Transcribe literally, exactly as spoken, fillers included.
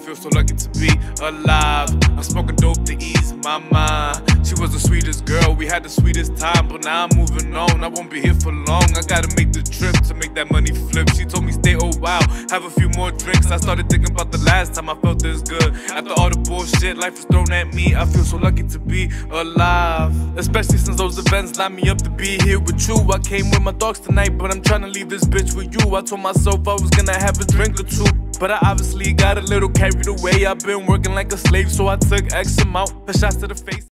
feel so lucky to be alive. I'm smoking dope to ease my mind. She was the sweetest girl, we had the sweetest time. But now I'm moving on, I won't be here for long. I gotta make the trip to make that money flip. She told me stay a while, have a few more drinks. I started thinking about the last time I felt this good. After all the bullshit life is thrown at me, I feel so lucky to be alive. Especially since those events lined me up to be here with you. I came with my dogs tonight, but I'm trying to leave this bitch with you. I told myself I was gonna have a drink or two, but I obviously got a little carried away. I've been working like a slave, so I took X amount of shots to the face.